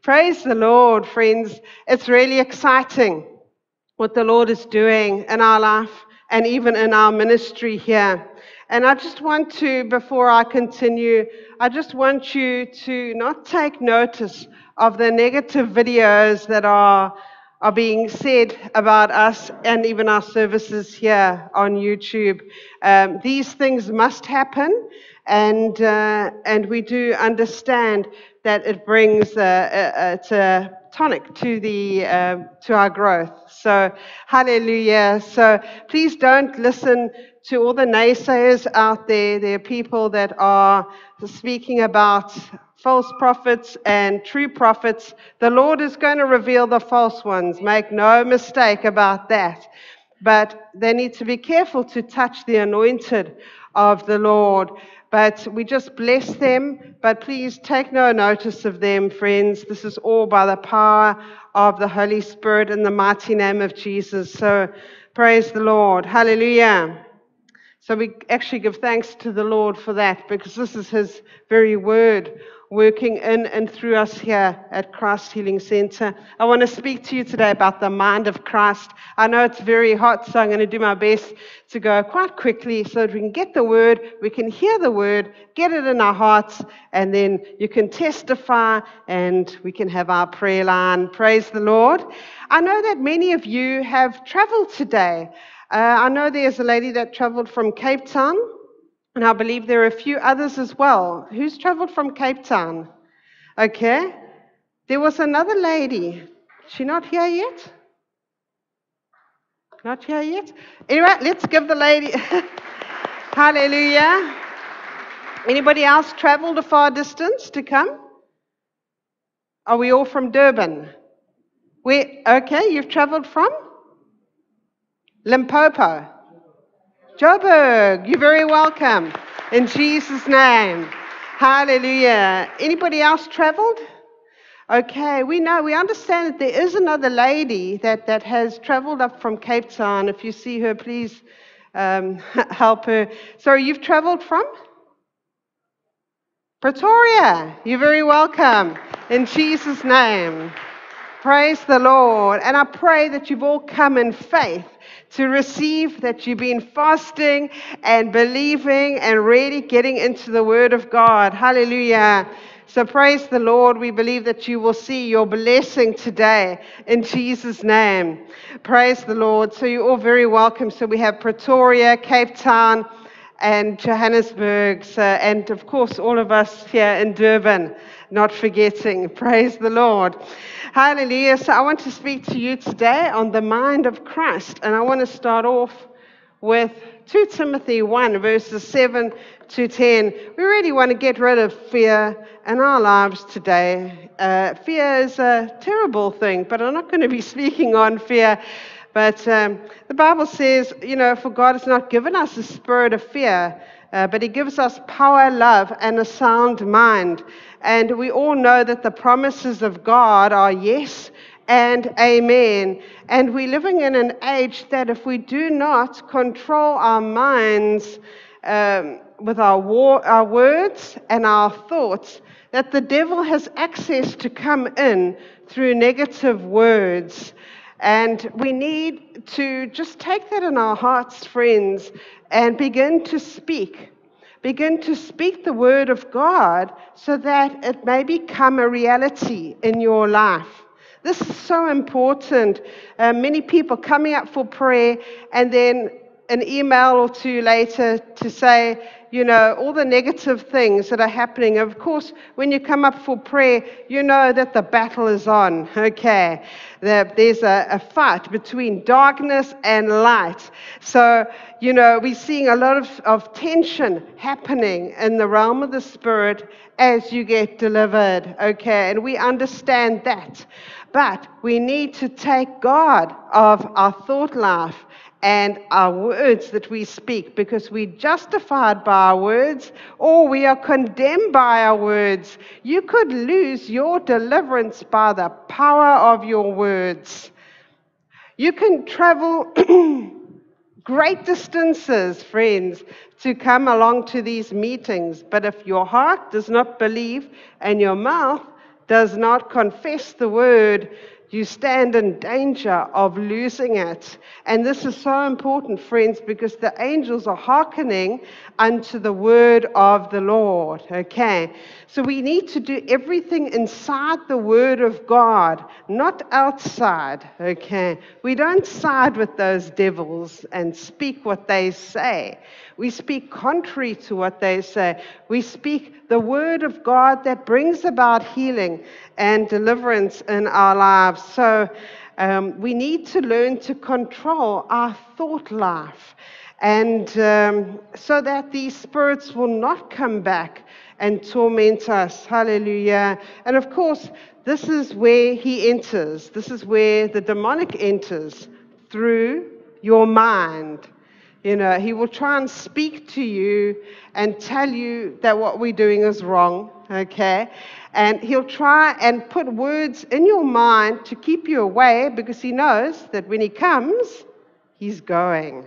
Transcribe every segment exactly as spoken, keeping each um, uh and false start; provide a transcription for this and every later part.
Praise the Lord, friends. It's really exciting what the Lord is doing in our life and even in our ministry here. And I just want to, before I continue, I just want you to not take notice of the negative videos that are, are being said about us and even our services here on YouTube. Um, these things must happen, and uh, and we do understand that it brings a, a, it's a tonic to the uh, to our growth. So hallelujah. So please don't listen to all the naysayers out there. There are people that are speaking about false prophets and true prophets. The Lord is going to reveal the false ones. Make no mistake about that. But they need to be careful to touch the anointed of the Lord. But we just bless them. But please take no notice of them, friends. This is all by the power of the Holy Spirit in the mighty name of Jesus. So praise the Lord. Hallelujah. So we actually give thanks to the Lord for that, because this is His very word working in and through us here at Christ Healing Center. I want to speak to you today about the mind of Christ. I know it's very hot, so I'm going to do my best to go quite quickly so that we can get the word, we can hear the word, get it in our hearts, and then you can testify and we can have our prayer line. Praise the Lord. I know that many of you have traveled today. Uh, I know there's a lady that traveled from Cape Town, and I believe there are a few others as well. Who's traveled from Cape Town? Okay. There was another lady. Is she not here yet? Not here yet? Anyway, let's give the lady... Hallelujah. Anybody else traveled a far distance to come? Are we all from Durban? Where? Okay, you've traveled from? Limpopo. Joburg, you're very welcome. In Jesus' name. Hallelujah. Anybody else traveled? Okay, we know, we understand that there is another lady that, that has traveled up from Cape Town. If you see her, please um, help her. Sorry, you've traveled from? Pretoria. You're very welcome. In Jesus' name. Praise the Lord. And I pray that you've all come in faith to receive, that you've been fasting and believing and really getting into the Word of God. Hallelujah. So praise the Lord. We believe that you will see your blessing today in Jesus' name. Praise the Lord. So you're all very welcome. So we have Pretoria, Cape Town, and Johannesburg, so, and of course all of us here in Durban, not forgetting. Praise the Lord. Hallelujah. So I want to speak to you today on the mind of Christ, and I want to start off with Second Timothy one, verses seven to ten. We really want to get rid of fear in our lives today. Uh, fear is a terrible thing, but I'm not going to be speaking on fear. But um, the Bible says, you know, for God has not given us a spirit of fear, uh, but He gives us power, love, and a sound mind. And we all know that the promises of God are yes and amen. And we're living in an age that if we do not control our minds um, with our, war, our words and our thoughts, that the devil has access to come in through negative words. And we need to just take that in our hearts, friends, and begin to speak. Begin to speak the word of God so that it may become a reality in your life. This is so important. Uh, many people coming up for prayer and then an email or two later to say, you know, all the negative things that are happening. Of course, when you come up for prayer, you know that the battle is on, okay? There's a, a fight between darkness and light. So, you know, we're seeing a lot of, of tension happening in the realm of the Spirit as you get delivered, okay? And we understand that. But we need to take God of our thought life and our words that we speak, because we're justified by our words or we are condemned by our words. You could lose your deliverance by the power of your words. You can travel great distances, friends, to come along to these meetings, but if your heart does not believe and your mouth does not confess the word, you stand in danger of losing it. And this is so important, friends, because the angels are hearkening unto the word of the Lord. Okay? So we need to do everything inside the word of God, not outside. Okay? We don't side with those devils and speak what they say. We speak contrary to what they say. We speak the word of God that brings about healing and deliverance in our lives. So um, we need to learn to control our thought life, and um, so that these spirits will not come back and torment us. Hallelujah. And of course, this is where he enters. This is where the demonic enters, through your mind. You know, he will try and speak to you and tell you that what we're doing is wrong, okay? And he'll try and put words in your mind to keep you away, because he knows that when he comes, he's going.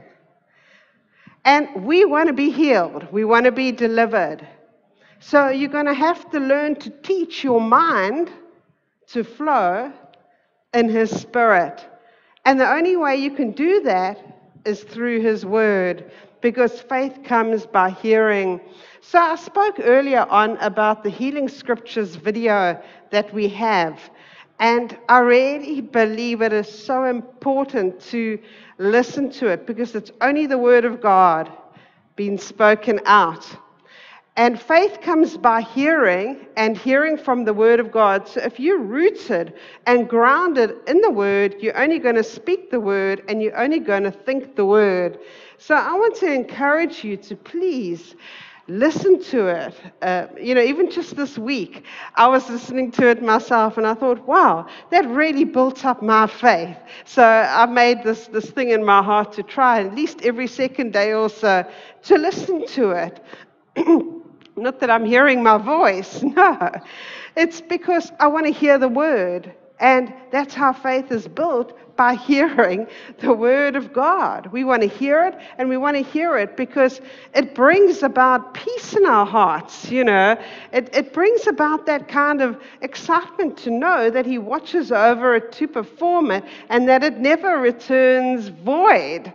And we want to be healed. We want to be delivered. So you're going to have to learn to teach your mind to flow in his spirit. And the only way you can do that is through his word, because faith comes by hearing. So I spoke earlier on about the Healing Scriptures video that we have, and I really believe it is so important to listen to it, because it's only the word of God being spoken out. And faith comes by hearing, and hearing from the word of God. So if you're rooted and grounded in the word, you're only going to speak the word, and you're only going to think the word. So I want to encourage you to please listen to it. Uh, you know, even just this week, I was listening to it myself, and I thought, wow, that really built up my faith. So I made this, this thing in my heart to try at least every second day or so to listen to it. Not that I'm hearing my voice, no. It's because I want to hear the word. And that's how faith is built, by hearing the word of God. We want to hear it, and we want to hear it because it brings about peace in our hearts, you know. It, it brings about that kind of excitement to know that he watches over it to perform it, and that it never returns void.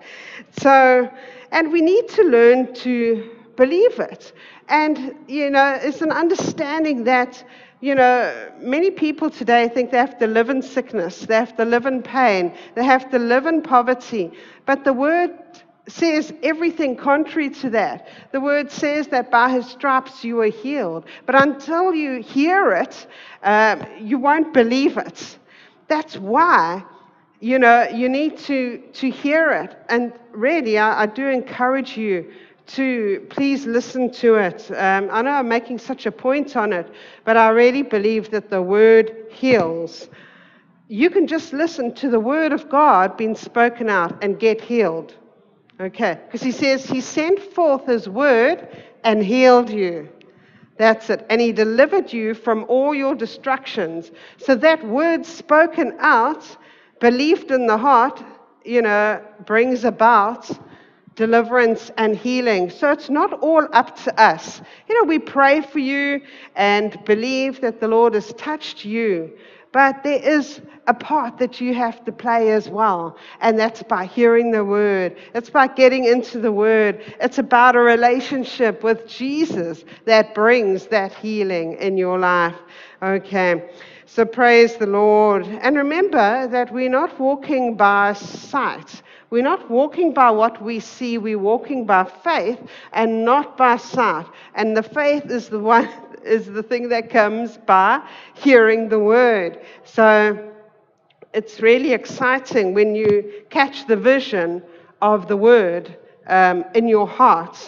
So, and we need to learn to believe it. And, you know, it's an understanding that, you know, many people today think they have to live in sickness, they have to live in pain, they have to live in poverty. But the word says everything contrary to that. The word says that by his stripes you are healed. But until you hear it, um, you won't believe it. That's why, you know, you need to, to hear it. And really, I, I do encourage you to please listen to it. Um, I know I'm making such a point on it, but I really believe that the word heals. You can just listen to the word of God being spoken out and get healed. Okay, because he says he sent forth his word and healed you. That's it. And he delivered you from all your destructions. So that word spoken out, believed in the heart, you know, brings about deliverance and healing. So it's not all up to us. You know, we pray for you and believe that the Lord has touched you. But there is a part that you have to play as well. And that's by hearing the word. It's by getting into the word. It's about a relationship with Jesus that brings that healing in your life. Okay. So praise the Lord. And remember that we're not walking by sight. We're not walking by what we see. We're walking by faith and not by sight. And the faith is the one is the thing that comes by hearing the word. So it's really exciting when you catch the vision of the word um, in your heart.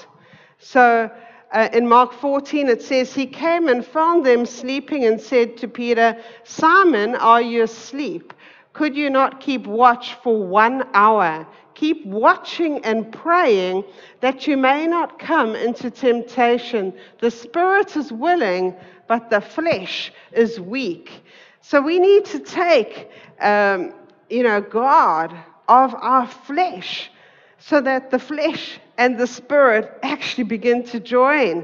So uh, in Mark fourteen it says, he came and found them sleeping and said to Peter, Simon, are you asleep? Could you not keep watch for one hour? Keep watching and praying that you may not come into temptation. The spirit is willing, but the flesh is weak. So we need to take, um, you know, guard of our flesh so that the flesh and the spirit actually begin to join.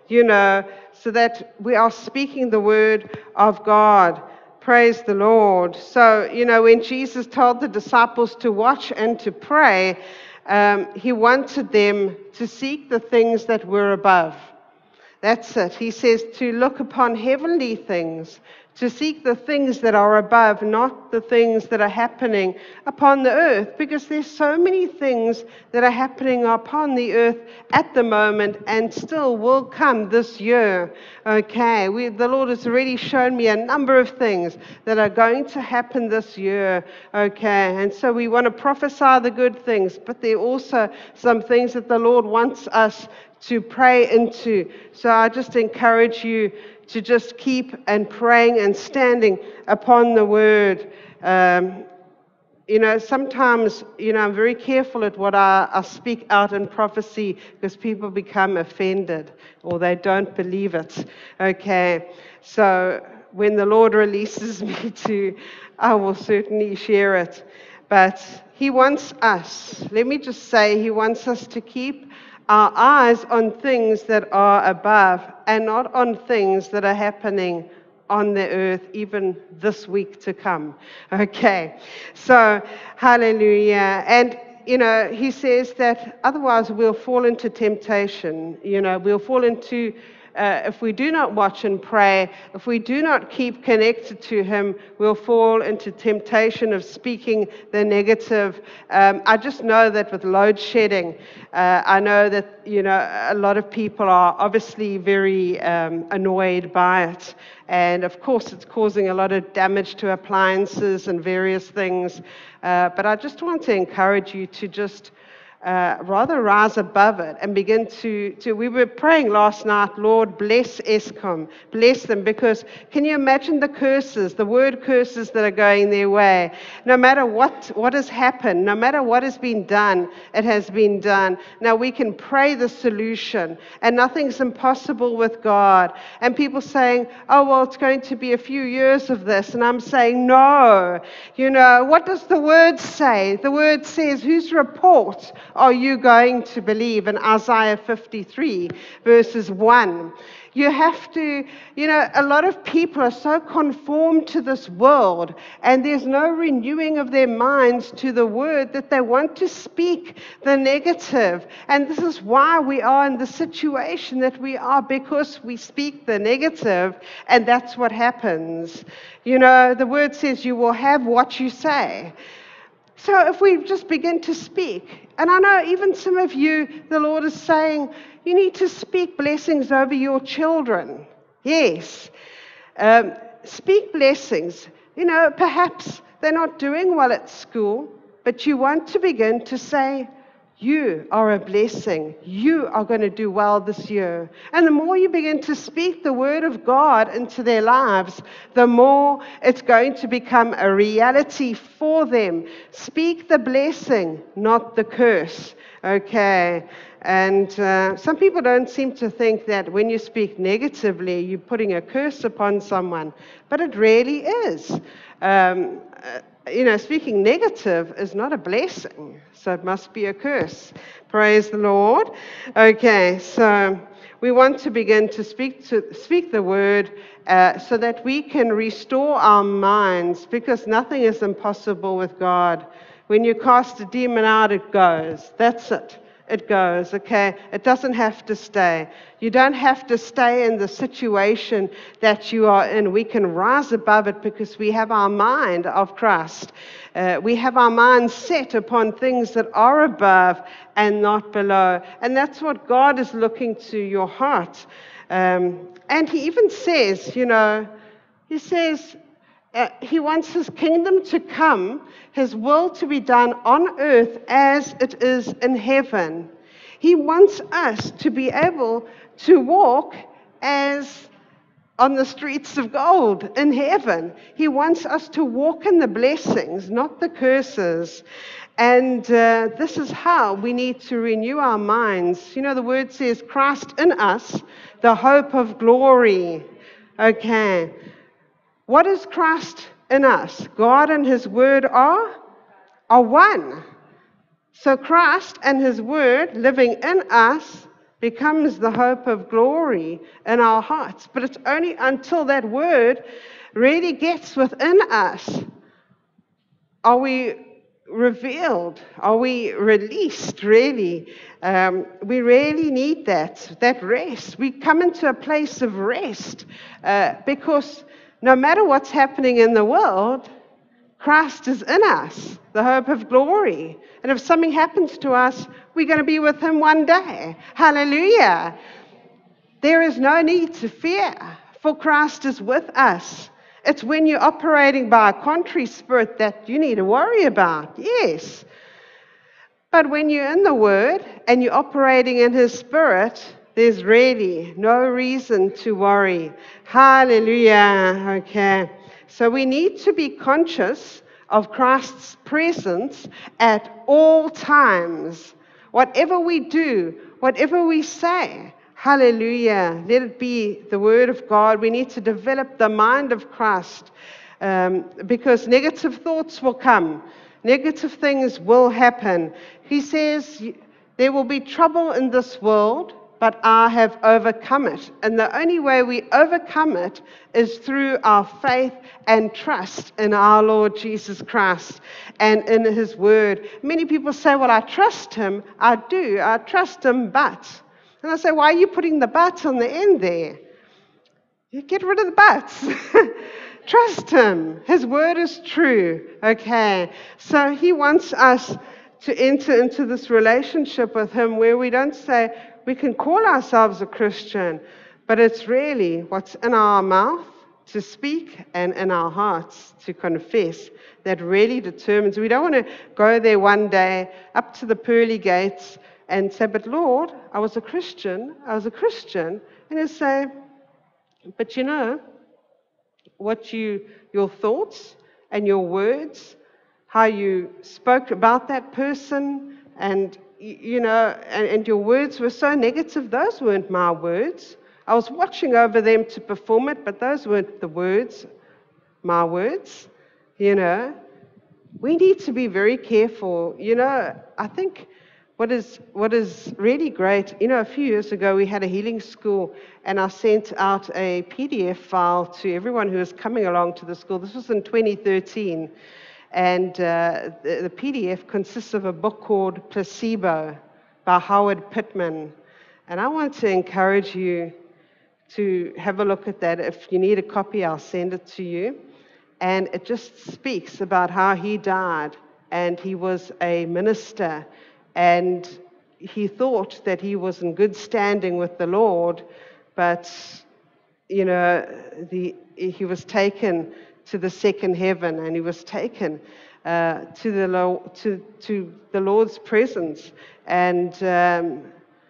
you know, so that we are speaking the word of God. Praise the Lord. So, you know, when Jesus told the disciples to watch and to pray, um, he wanted them to seek the things that were above. That's it. He says to look upon heavenly things, to seek the things that are above, not the things that are happening upon the earth, because there's so many things that are happening upon the earth at the moment and still will come this year. Okay, we, the Lord has already shown me a number of things that are going to happen this year. Okay, and so we want to prophesy the good things, but there are also some things that the Lord wants us to pray into. So I just encourage you to just keep and praying and standing upon the word. Um, you know, sometimes, you know, I'm very careful at what I, I speak out in prophecy because people become offended or they don't believe it. Okay, so when the Lord releases me to, I will certainly share it. But he wants us, let me just say, he wants us to keep our eyes on things that are above and not on things that are happening on the earth even this week to come. Okay, so hallelujah. And you know, he says that otherwise we'll fall into temptation. You know, we'll fall into Uh, if we do not watch and pray, if we do not keep connected to him, we'll fall into temptation of speaking the negative. Um, I just know that with load shedding, uh, I know that, you know, a lot of people are obviously very um, annoyed by it. And of course, it's causing a lot of damage to appliances and various things. Uh, but I just want to encourage you to just Uh, rather rise above it and begin to, to, we were praying last night, Lord, bless Eskom, bless them, because can you imagine the curses, the word curses that are going their way? No matter what, what has happened, no matter what has been done, it has been done. Now we can pray the solution, and nothing's impossible with God. And people saying, oh, well, it's going to be a few years of this. And I'm saying, no. You know, what does the word say? The word says, whose report are you going to believe? In Isaiah fifty-three, verses one. You have to, you know, a lot of people are so conformed to this world, and there's no renewing of their minds to the word that they want to speak the negative. And this is why we are in the situation that we are, because we speak the negative, and that's what happens. You know, the word says you will have what you say. So if we just begin to speak, and I know even some of you, the Lord is saying, you need to speak blessings over your children. Yes. Um, speak blessings. You know, perhaps they're not doing well at school, but you want to begin to say, you are a blessing. You are going to do well this year. And the more you begin to speak the word of God into their lives, the more it's going to become a reality for them. Speak the blessing, not the curse. Okay. And uh, some people don't seem to think that when you speak negatively, you're putting a curse upon someone. But it really is. Um, uh, You know, speaking negative is not a blessing, so it must be a curse. Praise the Lord. Okay, so we want to begin to speak to speak the word uh, so that we can restore our minds, because nothing is impossible with God. When you cast a demon out, it goes. That's it. It goes, okay? It doesn't have to stay. You don't have to stay in the situation that you are in. We can rise above it because we have our mind of Christ. Uh, we have our mind set upon things that are above and not below. And that's what God is looking to, your heart. Um, and he even says, you know, he says, Uh, he wants his kingdom to come, his will to be done on earth as it is in heaven. He wants us to be able to walk as on the streets of gold in heaven. He wants us to walk in the blessings, not the curses. And uh, this is how we need to renew our minds. You know, the word says, Christ in us, the hope of glory. Okay. What is Christ in us? God and his word are, are one. So Christ and his word living in us becomes the hope of glory in our hearts. But it's only until that word really gets within us are we revealed, are we released, really. Um, we really need that, that rest. We come into a place of rest uh, because no matter what's happening in the world, Christ is in us, the hope of glory. And if something happens to us, we're going to be with him one day. Hallelujah. There is no need to fear, for Christ is with us. It's when you're operating by a contrary spirit that you need to worry about, yes. But when you're in the Word and you're operating in His Spirit, there's really no reason to worry. Hallelujah. Okay. So we need to be conscious of Christ's presence at all times. Whatever we do, whatever we say, hallelujah, let it be the Word of God. We need to develop the mind of Christ um, because negative thoughts will come. Negative things will happen. He says, there will be trouble in this world, but I have overcome it. And the only way we overcome it is through our faith and trust in our Lord Jesus Christ and in His Word. Many people say, well, I trust Him. I do. I trust Him, but. And I say, why are you putting the but on the end there? You get rid of the buts. Trust Him. His Word is true. Okay. So He wants us to enter into this relationship with Him where we don't say, we can call ourselves a Christian, but it's really what's in our mouth to speak and in our hearts to confess that really determines. We don't want to go there one day up to the pearly gates and say, but Lord, I was a Christian, I was a Christian, and He'll say, but you know, what you, your thoughts and your words, how you spoke about that person, and you know, and, and your words were so negative, those weren't my words. I was watching over them to perform it, but those weren't the words, my words, you know. We need to be very careful. You know, I think what is what is really great, you know, a few years ago we had a healing school and I sent out a P D F file to everyone who was coming along to the school. This was in twenty thirteen. And uh, the, the P D F consists of a book called Placebo by Howard Pittman. And I want to encourage you to have a look at that. If you need a copy, I'll send it to you. And it just speaks about how he died. And he was a minister. And he thought that he was in good standing with the Lord. But, you know, the, he was taken to the second heaven, and he was taken uh, to the Lo- to to the Lord's presence. And um,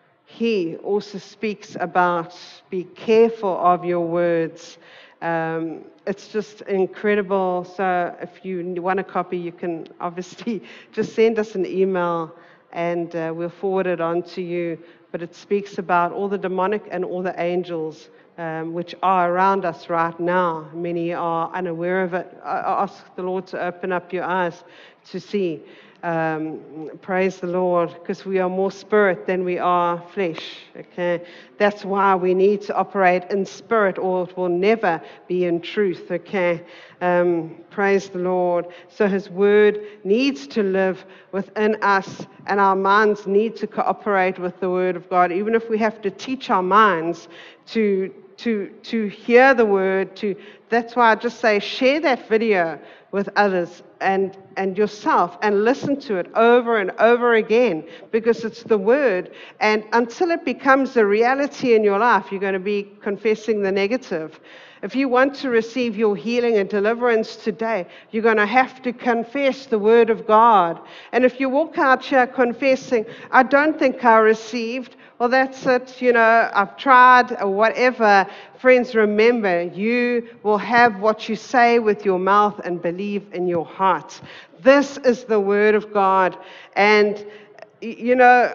he also speaks about be careful of your words. Um, it's just incredible. So if you want a copy, you can obviously just send us an email, and uh, we'll forward it on to you. But it speaks about all the demonic and all the angels Um, which are around us right now. Many are unaware of it. I ask the Lord to open up your eyes to see. Um, praise the Lord, because we are more spirit than we are flesh. Okay, that's why we need to operate in spirit, or it will never be in truth. Okay, um, praise the Lord. So His Word needs to live within us, and our minds need to cooperate with the Word of God. Even if we have to teach our minds to to to hear the Word. To that's why I just say share that video with others and and yourself, and listen to it over and over again, because it's the Word. And until it becomes a reality in your life, you're going to be confessing the negative. If you want to receive your healing and deliverance today, you're going to have to confess the Word of God. And if you walk out here confessing, I don't think I received, well, that's it, you know, I've tried, or whatever. Friends, remember, you will have what you say with your mouth and believe in your heart. This is the Word of God. And, you know,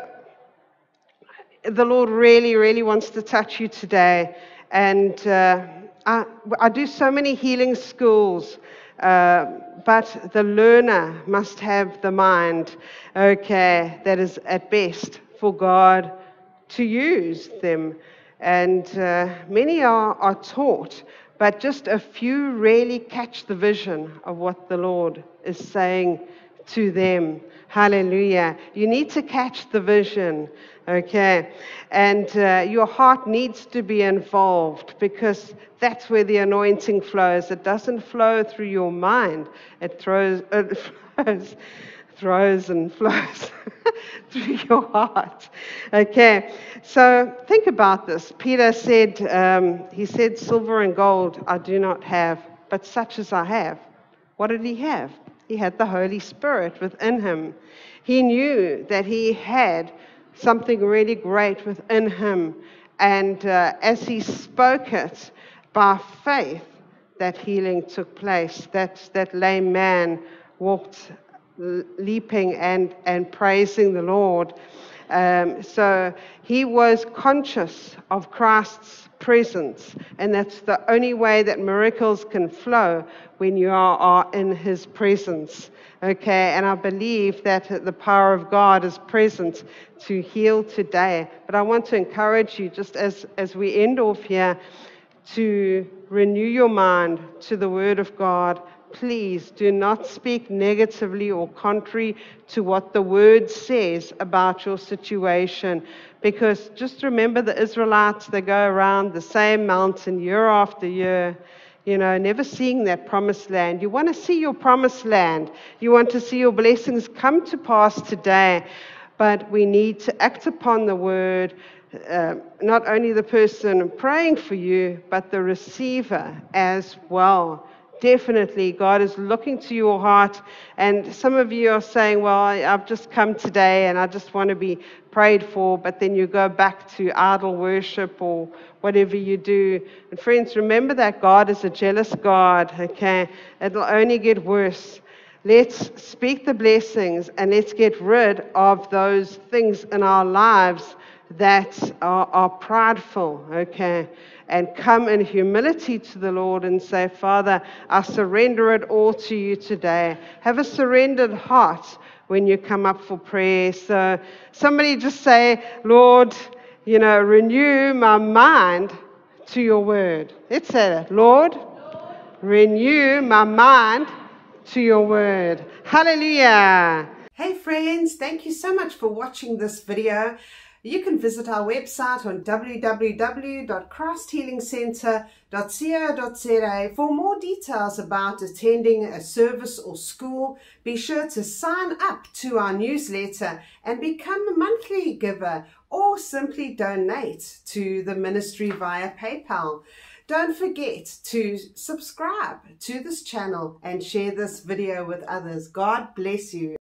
the Lord really, really wants to touch you today. And uh, I, I do so many healing schools, uh, but the learner must have the mind, okay, that is at best for God to use them. And uh, many are, are taught, but just a few really catch the vision of what the Lord is saying to them. Hallelujah. You need to catch the vision, okay? And uh, your heart needs to be involved, because that's where the anointing flows. It doesn't flow through your mind. It throws, it flows, throws and flows through your heart. Okay, so think about this. Peter said, um, he said, silver and gold I do not have, but such as I have. What did he have? He had the Holy Spirit within him. He knew that he had something really great within him. And uh, as he spoke it by faith, that healing took place. That, that lame man walked leaping and, and praising the Lord. Um, so he was conscious of Christ's presence, and that's the only way that miracles can flow, when you are, are in his presence. Okay, and I believe that the power of God is present to heal today. But I want to encourage you, just as, as we end off here, to renew your mind to the Word of God. Please do not speak negatively or contrary to what the Word says about your situation. Because just remember the Israelites, they go around the same mountain year after year, you know, never seeing that promised land. You want to see your promised land. You want to see your blessings come to pass today. But we need to act upon the Word. Uh, not only the person praying for you, but the receiver as well. Definitely, God is looking to your heart. And some of you are saying, well, I've just come today and I just want to be prayed for, but then you go back to idol worship or whatever you do. And friends, remember that God is a jealous God, okay? It'll only get worse. Let's speak the blessings, and let's get rid of those things in our lives that are, are prideful, okay? And come in humility to the Lord and say, Father, I surrender it all to you today. Have a surrendered heart when you come up for prayer. So somebody just say, Lord, you know, renew my mind to your word. Let's say that. Lord, Lord, renew my mind to your word. Hallelujah. Hey friends, thank you so much for watching this video. You can visit our website on w w w dot christ healing centre dot co dot z a for more details about attending a service or school. Be sure to sign up to our newsletter and become a monthly giver, or simply donate to the ministry via PayPal. Don't forget to subscribe to this channel and share this video with others. God bless you.